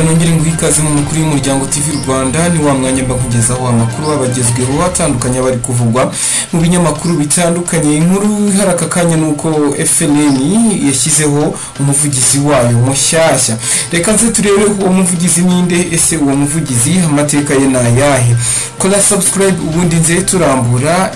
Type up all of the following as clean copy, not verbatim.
nongere nguhikaze mu makuru y'umuryango TV Rwanda. Ni wa mwanya mbakugezaho amakuru abagezweho atandukanye bari kuvugwa mu binyamakuru bitandukanye. Inkuru haraka kanya nuko FLN yashyizeho umuvugizi wayo mushyashya. Reka nze turebe uwo muvugizi ninde, ese uwo muvugizi amateka ye nayahe. Kola subscribe ubundi nze turambura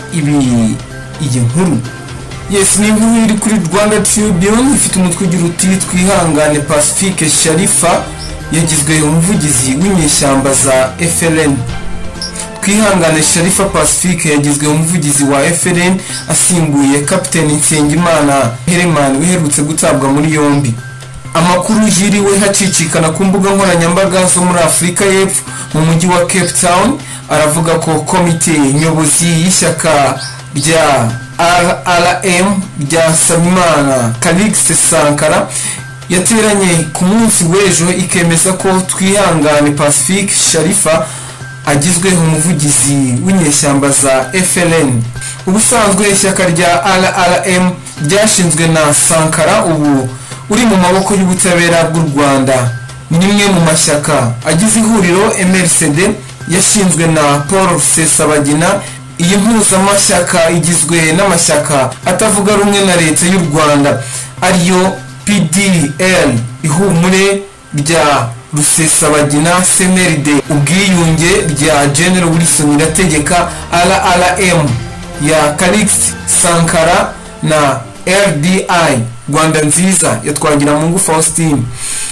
iyi nkuru. Yes, ni inkuru iri kuri Rwanda Tribune ifite umutwe ugira uti twihangane Pacifique Sharifa yagizwe umuvugizi w'inyeshyamba za FLN. Twihangane Sharifa Pacifique yagizwe umuvugizi wa FLN asimbuye Kapiteni Nsengimana Herman uherutse gutabwa muri yombi. Amakuru yiriwe hacicikana ku mbuga nkoranyambaga zo muri Afurika y'Epfo mu mujyi wa Cape Town aravuga ko komite nyobozi y'ishyaka rya RRM rya Nsabimana Calixte Sankara yateranye ku munsi w'ejo ikemeza ko twihangane Pacifique Sharifa agizwe umuvugizi w'inyeshyamba za FLN. Ubusanzwe ishyaka rya RRM ryashinzwe na Sankara ubu uri mu maboko y'ubutabera bw'u Rwanda. Ni rimwe mu mashyaka agize ihuriro MRCD yashinzwe na Paul Rusesabagina. Iyi mpuzamashyaka igizwe n'amashyaka atavuga rumwe na leta y'u Rwanda ariyo PDL, Ihumure rya Rusesabagina, CNRD, Ubwiyunge rya General Wilson Irategeka, RRM ya Calixte Sankara na RDI Rwanda Nziza ya Twagiramungu Faustin.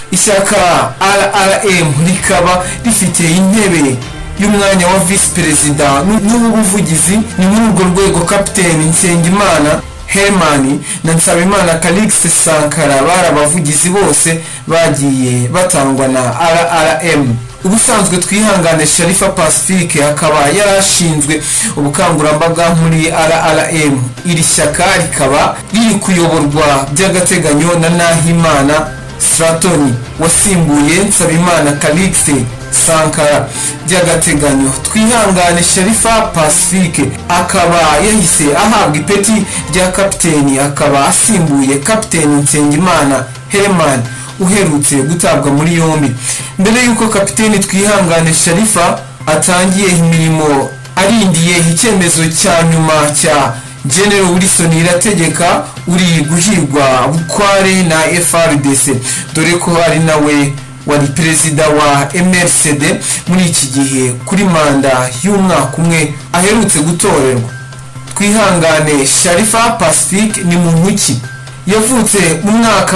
Ishyaka RRM rikaba rifite intebe y'umwanya wa vice perezida n'ubuvugizi. Ni muri urwo rwego Kapiteni Nsengimana Herman na Nsabimana Calixte Sankara bari abavugizi bose bagiye batangwa na RRM. Ubusanzwe twihangane Sharifa Pacifique akaba yarashinzwe ubukangurambaga muri RRM. Iri shyaka rikaba riri kuyoborwa by'agateganyo na Nahimana Stratoni wasimbuye Nsabimana Calixte Sankara by'agateganyo. Twihangane Sharifa Pacifique akaba yahise ahabwa ipeti rya kapiteni, akaba asimbuye Kapiteni Nsengimana Herman uherutse gutabwa muri yombi. Mbere yuko Kapiteni Twihangane Sharifa atangiye imirimo arindiye icyemezo cya nyuma cya General Wilson Irategeka uri guhirwa bukware na FRDC, dore ko ari nawe wari perezida wa MRCD muri iki gihe kuri manda y'umwaka umwe aherutse gutorerwa. Twihangane Sharifa Pacifique ni muntu ki? Yavutse mu mwaka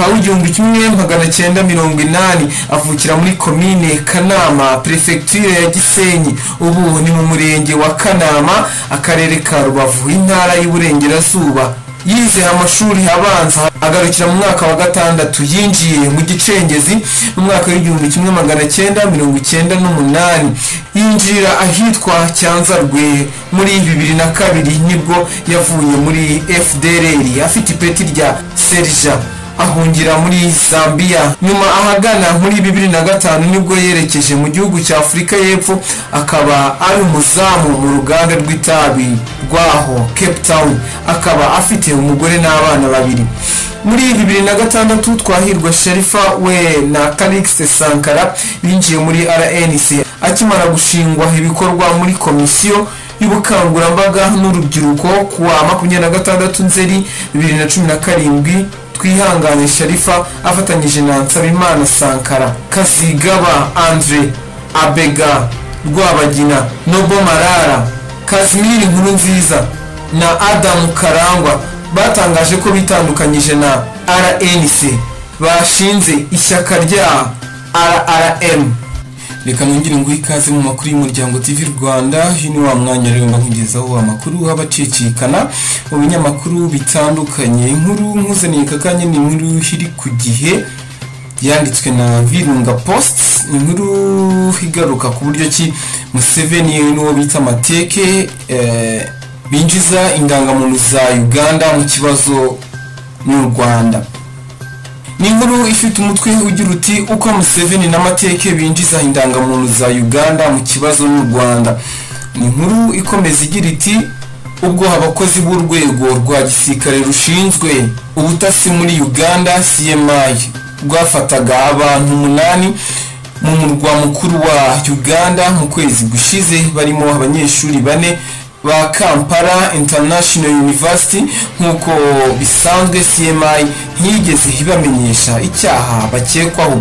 w'1980, avukira muri komine Kanama, prefecture ya Gisenyi, ubu ni mu murenge wa Kanama, akarere ka Rubavu, intara y'Uburengerazuba. Yize amashuri abanza agarukira mu mwaka wa gatandatu. Yinjiye mu Gicengezi mu mwaka w'1998. Yinjira ahitwa Cyanzarwe muri 2002 nibwo yavuye muri FDLR afite ipeti rya Serja, ahungira muri Zambia. Nyuma ahagana muri 2005 nibwo yerekeje mu gihugu cya Afurika y'Epfo, akaba ari umuzamu mu ruganda rw'itabi rwaho Cape Town, akaba afite umugore n'abana babiri. Muri 2006 Twahirwa Sharifa we na Calixte Sankara binjiye muri RNC akimara gushingwa ibikorwa muri komisiyo y'ubukangurambaga n'urubyiruko kuwa 26 Nzeri 2017. Twihangane Sharifa afatanyije na Nsabimana Sankara, Kazigaba Andre, Abega Rwabagina, Nobo Marara, Kazimiri Nkurunziza na Adam Karangwa batangaje ko bitandukanyije na RNC bashinze ishyaka rya RRM. Reka nongere nguhikaze mu makuru y'umuryango TV Rwanda. Hino wa mwanya rero mbakugezaho amakuru habacicikana mu binyamakuru bitandukanye. Inkuru nkuzaniye kakanye ni inkuru iri ku Gihe yanditswe na Virunga Post. Inkuru igaruka ku buryo ki Museveni n'uwo bita Mateke binjiza indangamuntu za Uganda mu kibazo n'u Rwanda. Ni inkuru ifite umutwe ugira uti uko Museveni na Mateke binjiza indangamuntu za Uganda mu kibazo n'u Rwanda. Ni inkuru ikomeza igira iti ubwo abakozi b'urwego rwa gisirikare rushinzwe ubutasi muri Uganda CMI rwafataga abantu 8 mu murwa mukuru wa Uganda mu kwezi gushize, barimo abanyeshuri 4 ba Kampala International University. Nk'uko bisanzwe CMI ntiyigeze ibamenyesha icyaha bakekwaho.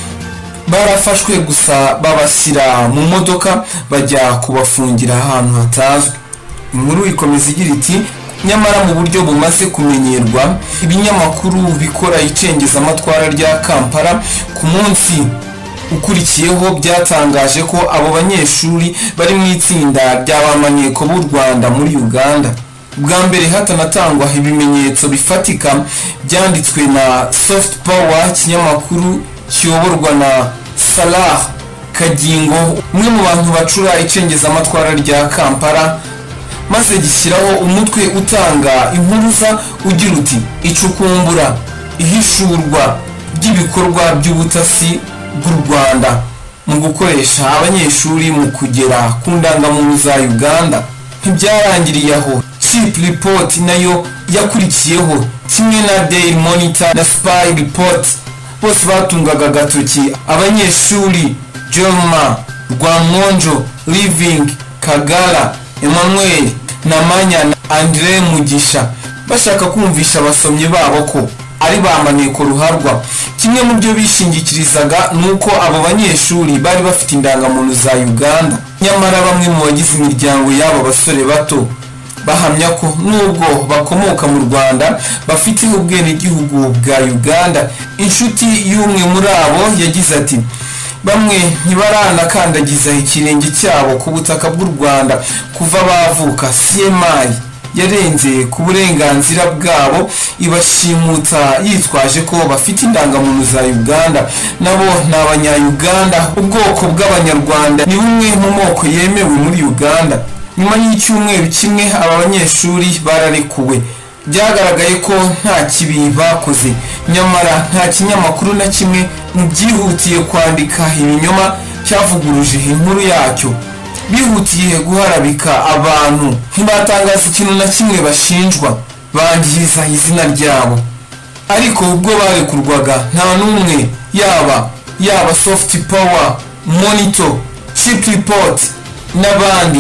Barafashwe gusa babashyira mu modoka bajya kubafungira ahantu hatazwi. Inkuru ikomeza igira iti nyamara mu buryo bumaze kumenyerwa, ibinyamakuru bikora icengezamatwara rya Kampala ku munsi ukurikiyeho byatangaje ko abo banyeshuri bari mu itsinda ry'abamanyeko b'u Rwanda muri Uganda. Bwa mbere hatanatangwa ibimenyetso bifatika byanditswe na Soft Power, kinyamakuru kiyoborwa na Salah Kagingo, umwe mu bantu bacura icengezamatwara rya Kampala, maze gishyiraho umutwe utanga impuruza ugira uti icukumbura ihishurwa ry'ibikorwa by'ubutasi bw'u Rwanda mu gukoresha abanyeshuri mu kugera ku ndangamuntu za Uganda. Ntibyarangiriye aho, Chip Report nayo yakurikiyeho, kimwe na Daily Monitor na Spy Report. Bose batungaga agatoki abanyeshuri Joma Rwamwonjo, Living Kagala, Emmanuel Namanya na Andre Mugisha, bashaka kumvisha abasomyi babo ko ari bamaneko ruharwa. Kimwe mu byo bishingikirizaga nuko abo banyeshuri bari bafite indangamuntu za Uganda. Nyamara bamwe mu bagize imiryango y'abo basore bato bahamya ko nubwo bakomoka mu Rwanda bafite ubwenegihugu bwa Uganda. Inshuti y'umwe muri abo yagize ati bamwe ntibaranakandagiza ikirenge cyabo ku butaka bw'u Rwanda kuva bavuka. CMI yarenze ku burenganzira bwabo ibashimuta yitwaje ko bafite indangamuntu za Uganda. Nabo ni abanya-Uganda. Ubwoko bw'abanyarwanda ni bumwe mu moko yemewe muri Uganda. Nyuma y'icyumweru kimwe aba banyeshuri bararekuwe. Byagaragaye ko nta kibi bakoze, nyamara nta kinyamakuru na kimwe mu byihutiye kwandika ibinyoma cyavuguruje inkuru yacyo. Bihutiye guharabika abantu, ntibatangaza ikintu na kimwe bashinjwa, bangiza izina ryabo. Ariko ubwo barekurwaga nta n'umwe yaba Soft Power, Monitor, Chip Report n'abandi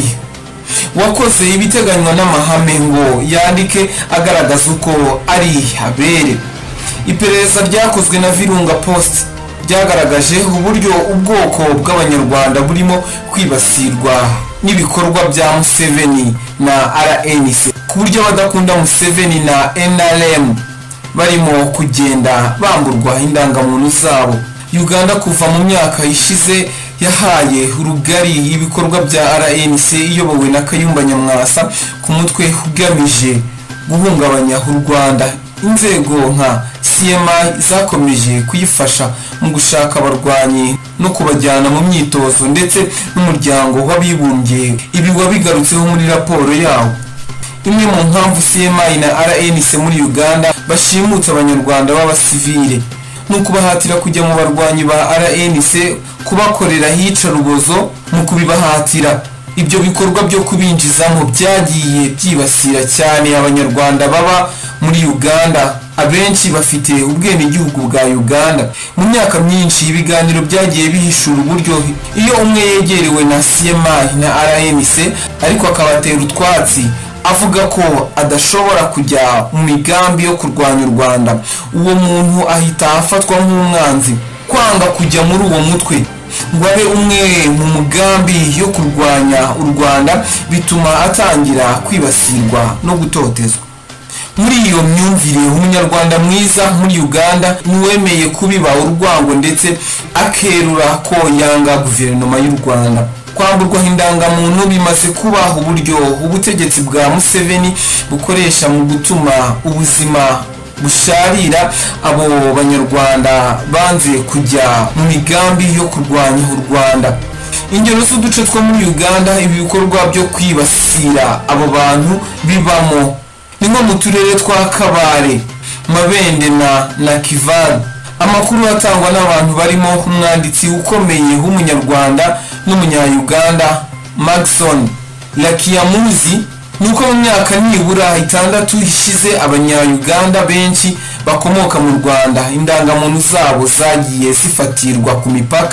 wakoze ibiteganywa n'amahame ngo yandike agaragaza uko ari habere. Iperereza ryakozwe na Virunga Post ryagaragaje uburyo ubwoko bw'abanyarwanda burimo kwibasirwa n'ibikorwa bya Museveni na RNC, ku buryo badakunda Museveni na NRM barimo kugenda bamburwa indangamuntu zabo. Uganda kuva mu myaka ishize yahaye urugari ibikorwa bya RNC iyobowe na Kayumba Nyamwasa ku mutwe ugamije guhungabanya u Rwanda. Inzego nka CMI zakomeje kuyifasha mu gushaka abarwanyi no kubajyana mu myitozo, ndetse n'umuryango w'abibumbye ibi wabigarutseho muri raporo yawo. Imwe mu mpamvu CMI na RNC muri Uganda bashimutse abanyarwanda b'abasivile no kubahatira kujya mu barwanyi ba RNC, kubakorera hicarubozo mu kubibahatira. Ibyo bikorwa byo kubinjizamo byagiye byibasira cyane abanyarwanda baba muri Uganda, abenshi bafite ubwenegihugu bwa Uganda. Mu myaka myinshi ibiganiro byagiye bihishura uburyo iyo umwe yegerewe na CMI na RNC ariko akabatera utwatsi avuga ko adashobora kujya mu migambi yo kurwanya u Rwanda, uwo muntu ahita afatwa nk'umwanzi. Kwanga kujya muri uwo mutwe ngo abe umwe mu mugambi yo kurwanya u Rwanda bituma atangira kwibasirwa no gutotezwa. Muri iyo myumvire umunyarwanda mwiza muri Uganda niwemeye kubiba urwango ndetse akerura ko yanga guverinoma y'u Rwanda. Kwamburwa indangamuntu bimaze kuba uburyo ubutegetsi bwa Museveni bukoresha mu gutuma ubuzima busharira abo banyarwanda banze kujya mu migambi yo kurwanya u Rwanda. Ingero z'uduce two muri Uganda ibi bikorwa byo kwibasira abo bantu bibamo ni nko mu turere twa Kabare, Mabende na Kivaru. Amakuru atangwa n'abantu barimo umwanditsi ukomeye w'umunyarwanda n'umunya-Uganda Magson Lakiamuzi nuko mu myaka nibura 6 ishize abanya-Uganda benshi bakomoka mu Rwanda indangamuntu zabo zagiye zifatirwa ku mipaka.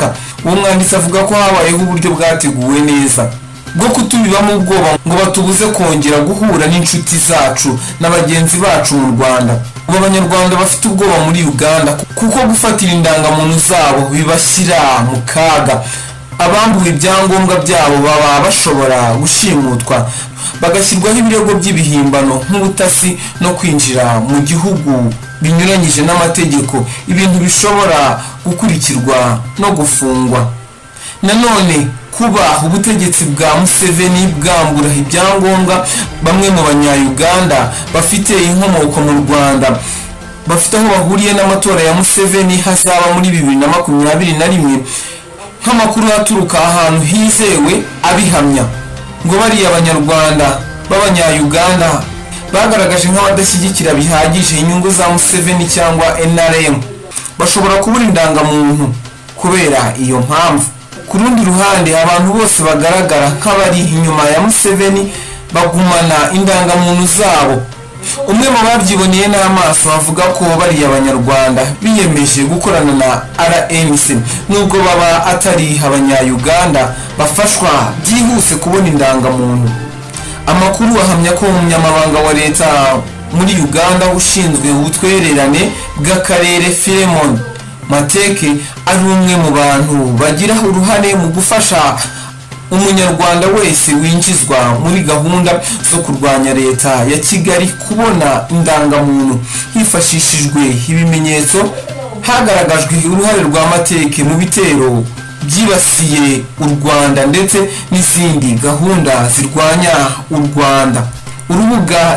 uwo mwanditsi avuga ko habayeho uburyo bwateguwe neza bwo kutubibamo ubwoba ngo batubuze kongera guhura n'inshuti zacu na bagenzi bacu mu Rwanda. Ubu abanyarwanda bafite ubwoba muri Uganda kuko gufatira indangamuntu zabo bibashyira mu kaga. Abambuwe ibyangombwa byabo baba bashobora gushimutwa bagashyirwaho ibirego by'ibihimbano nk'ubutasi no kwinjira mu gihugu binyuranyije n'amategeko, ibintu bishobora gukurikirwa no gufungwa. Nanone kuba ubutegetsi bwa Museveni bwambura ibyangombwa bamwe mu banya-Uganda bafite inkomoko mu Rwanda bafite aho bahuriye n'amatora ya Museveni hazaba muri 2021, nk'amakuru aturuka ahantu hizewe abihamya ngo bariya abanyarwanda b'abanya-Uganda bagaragaje nk'abadashyigikira bihagije inyungu za Museveni cyangwa NRM bashobora kubura indangamuntu kubera iyo mpamvu. Ku rundi ruhande abantu bose bagaragara nk'abari inyuma ya Museveni bagumana indangamuntu zabo. Umwe mu babyiboneye n'amaso avuga ko bariya abanyarwanda biyemeje gukorana na RNC nubwo baba atari abanya-Uganda bafashwa byihuse kubona indangamuntu. Amakuru ahamya ko umunyamabanga wa leta muri Uganda ushinzwe ubutwererane bw'akarere Philemon Mateke ari umwe mu bantu bagira uruhare mu gufasha umunyarwanda wese winjizwa muri gahunda zo kurwanya leta ya Kigali kubona indangamuntu hifashishijwe ibimenyetso. Hagaragajwe uruhare rwa Mateke mu bitero byibasiye u Rwanda ndetse n'izindi gahunda zirwanya u Rwanda. Urubuga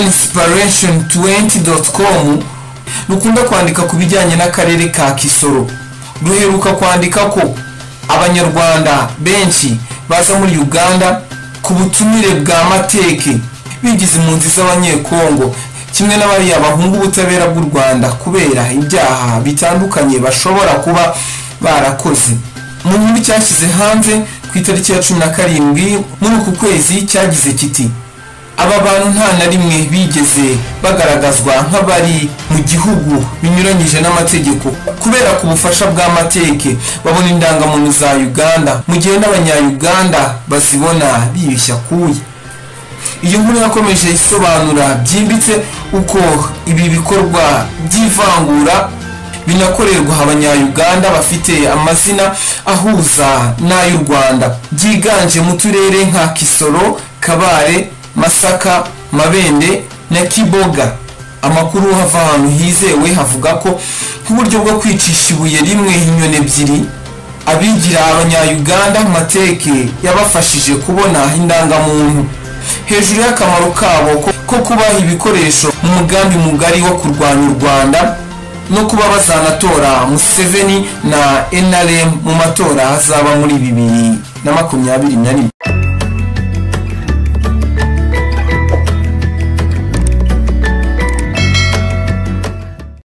theinspiration20.com rukunda kwandika ku bijyanye n'akarere ka Kisoro ruheruka kwandika ko abanyarwanda benshi baza muri Uganda ku butumire bwa Mateke bigize impunzi z'abanyekongo kimwe n'abari abahungu ubutabera bw'u Rwanda kubera ibyaha bitandukanye bashobora kuba barakoze. Mu nkuru cyashyize hanze ku itariki ya 17 muri uku kwezi cyagize kiti aba bantu nta na rimwe bigeze bagaragazwa nk'abari mu gihugu binyuranyije n'amategeko kubera ku bufasha bwa Mateke babona indangamuntu za Uganda mu gihe n'abanya-Uganda bazibona bibishya kuye. Iyo nkuru yakomeje isobanura byimbitse uko ibi bikorwa by'ivangura binakorerwa abanya-Uganda bafite amazina ahuza n'ay'u Rwanda byiganje mu turere nka Kisoro, Kabare, Masaka, Mabende na Kiboga. Amakuru hava ahantu hizewe havuga ko nk'uburyo bwo kwicisha ibuye rimwe inyoni ebyiri abigira abanya-Uganda Mateke yabafashije kubona indangamuntu hejuru y'akamaro kabo ko kubaha ibikoresho mu mugambi mugari wo kurwanya u Rwanda no kuba bazanatora Museveni na NRM mu matora azaba muri 2021.